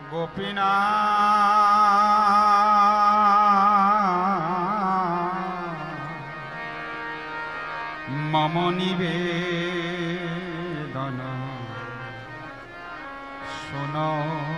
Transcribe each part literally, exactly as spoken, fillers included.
গোপীনাথ মম নিবেদন শোনো।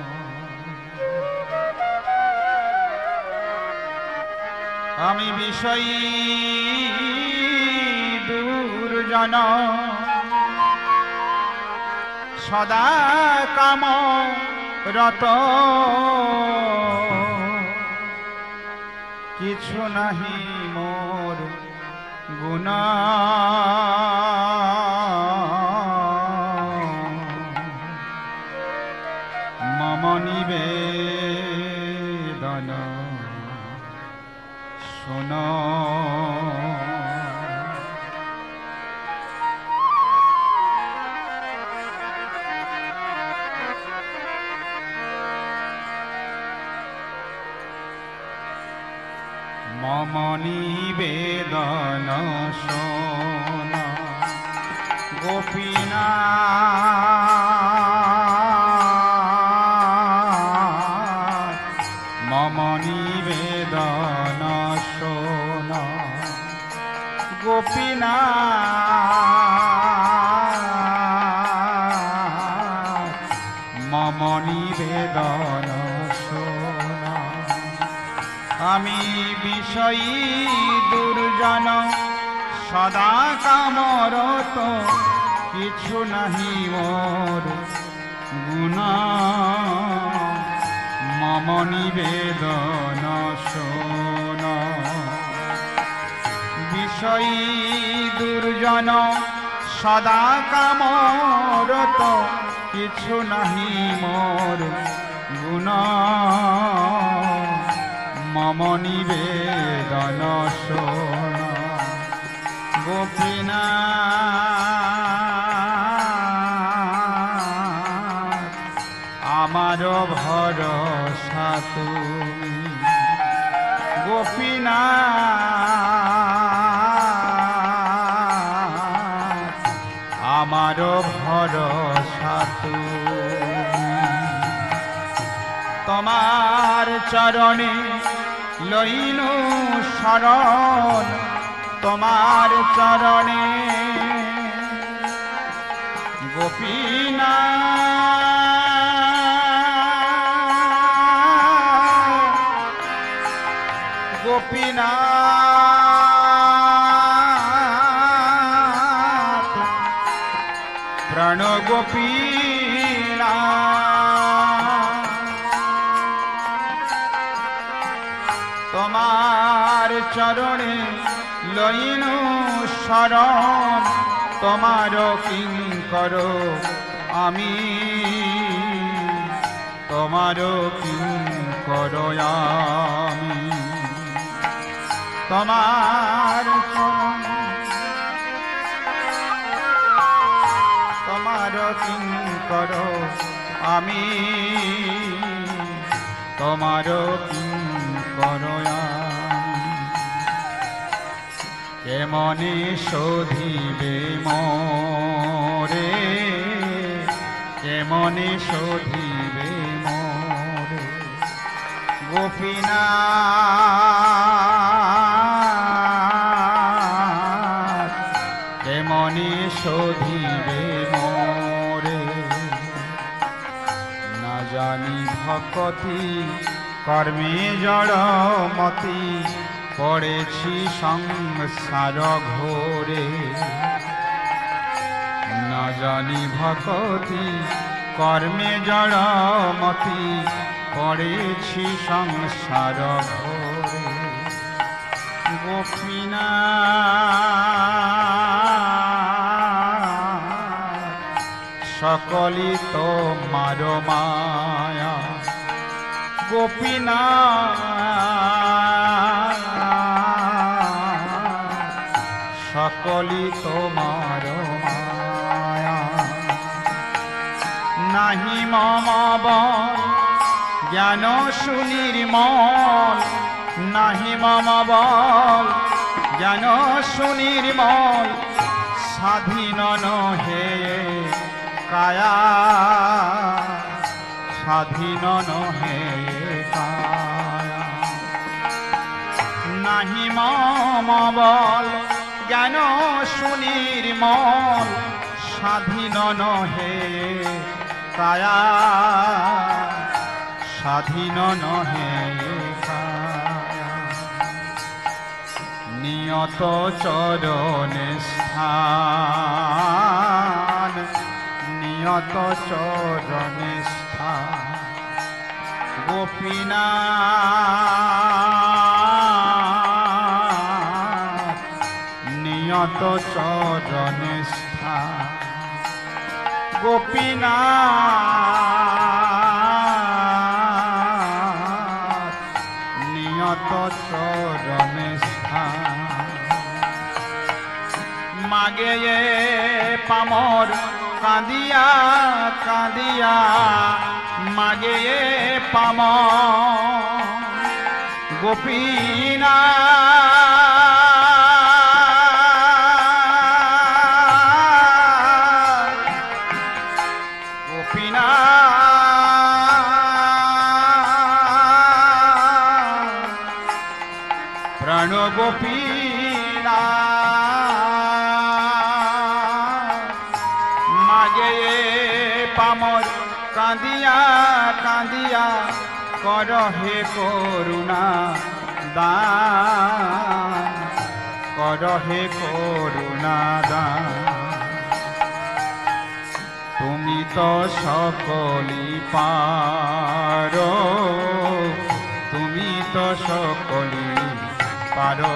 আমি বিষয়ী দুর্জন সদা কাম রত, কিছু নাহি মোর গুণ মম নিবেদন শোনো। মম নিবেদন শোনো গোপীনাথ মম নিবেদন শোনো গোপীনাথ মম নিবেদন শোনো। আমি বিষয়ী দুর্জন সদা কামরত, কিছু নাহি মোর গুণ মম নিবেদন শোন। বিষয়ী দুর্জন সদা কামরত, কিছু নাহি মোর গুণ মম নিবেদন শোন। গোপীনাথ আমার ভরসা তুমি, গোপীনাথ আমার ভরসা তুমি। তোমার চরণে লইনু শরণ, তোমার চরণে গোপীনাথ গোপীনাথ প্রাণ গোপীনাথ তোমার চরণে লইনু শরণ, তোমার কিঙ্কর আমি, তোমার কিঙ্কর আমি। তোমার তোমার কিঙ্কর আমি, তোমার কিঙ্কর আমি। কেমনে শোধিবে মোরে, কেমনে শোধিবে মোরে গোপীনাথ, কেমনে শোধিবে মোরে। না জানি ভকতি কর্মে জড়মতি, পড়েছি সংসার ঘোরে। না জানি ভকতি কর্মে জড়মতি, পড়েছি সংসার ঘোরে। গোপীনাথ সকলি তোমার মায়া, গোপীনাথ সকলি তোমার মায়া। নাহি মম বল জ্ঞান সুনির্মল, নাহি মম বল জ্ঞান সুনির্মল, স্বাধীন নহে কায়া স্বাধীন নহে কায়া। নাহি মম বল জ্ঞান সুনির্মল, স্বাধীন নহে কায়া, স্বাধীন নহে কায়া। নিয়ত চরণে স্থান, নিয়ত চরণে স্থান, গোপীনাথ নিয়ত চরণে স্থান, গোপীনাথ নিয়ত চরণে স্থান। মাগে পামর কাঁদিয়া কাঁদিয়া, মাগে পামর গোপীনাথ, গোপীনাথ প্রাণ গোপীনাথ। মাগে পামর কাঁদিয়া কাঁদিয়া, করহে করুণা দান, করহে করুণা দান। তুমি তো সকলি পারো, তুমি তো সকলি পারো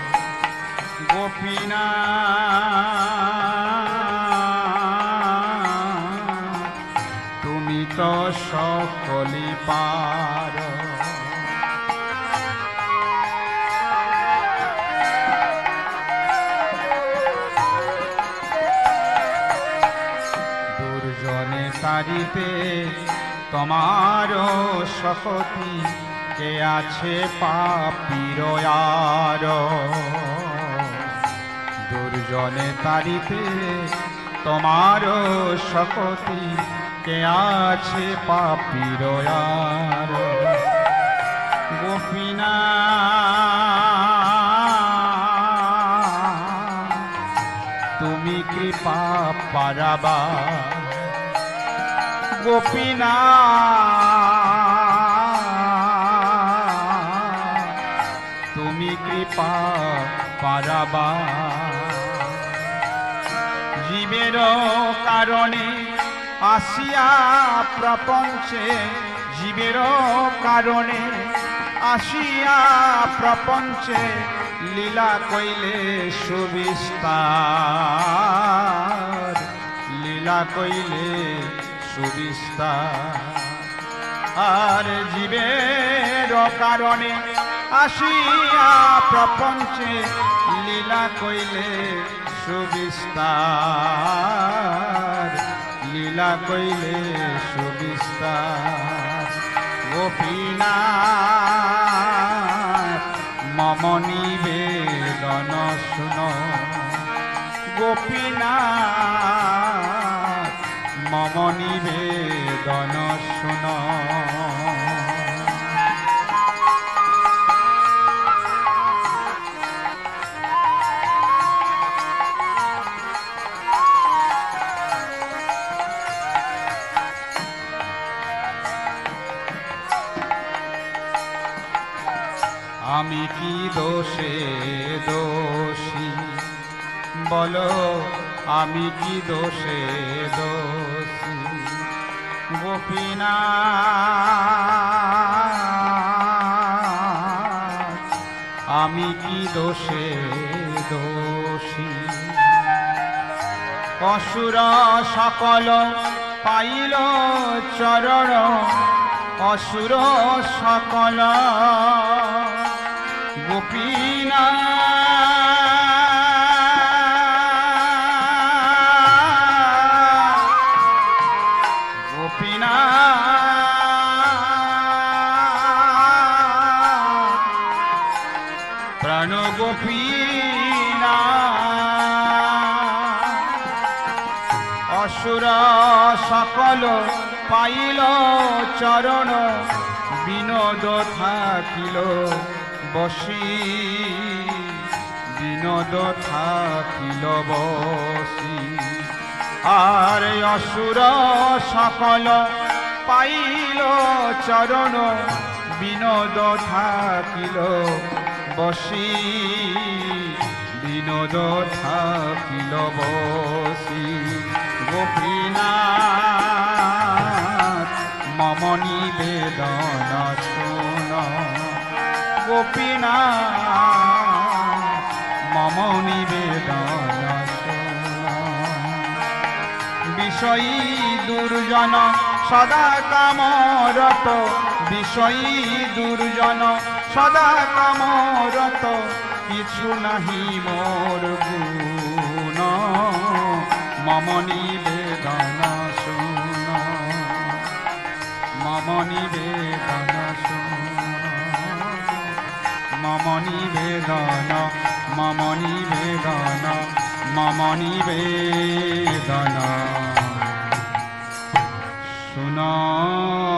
গোপীনাথ, তুমি তো সকলি পারো। দুর্জনে তারিতে তোমার শক্তি, কে আছে পাপীর আর। দুর্জনে তারিতে তোমার শক্তি, কে আছে পাপীর আর। গোপীনাথ তুমি কৃপা পারাবা, গোপীনাথ তুমি কৃপা পারাবা। জীবের কারণে আসিয়া প্রপঞ্চে, জীবের কারণে আসিয়া প্রপঞ্চে, লীলা কইলে সুবিস্তার, লীলা কইলে সুবিস্তার। আর জীবের কারণে আসিয়া প্রপঞ্চে, লীলা কইলে সুবিস্তার, লীলা কইলে সুবিস্তার। গোপীনাথ মম নিবেদন শুন, গোপীনাথ মম নিবেদন শুন। আমি কি দোষে দোষী বলো, আমি কি দোষে দোষী। গোপীনাথ আমি কি দোষে দোষী। অসুর সকল পাইল চরণ, অসুর সকল গোপীনাথ, গোপীনাথ প্রাণ গোপীনাথ। অসুর সকল পাইল চরণ বিনোদ থাকিল বসি বিনোদ থাকিল বসি আর অসুর সকল পাইল চরণ বিনোদ থাকিল বসি বিনোদ থাকিল বসি গোপীনাথ মম নিবেদন শুন গোপীনাথ মম নিবেদন শুন বিষয়ী দুর্জন সদা কামরত বিষয়ী দুর্জন সদা কামরত কিছু নাহি মোর গুণ মম নিবেদন শুন মম নিবেদন শুন মম নিবেদন মম নিবেদন মম নিবেদন শুন।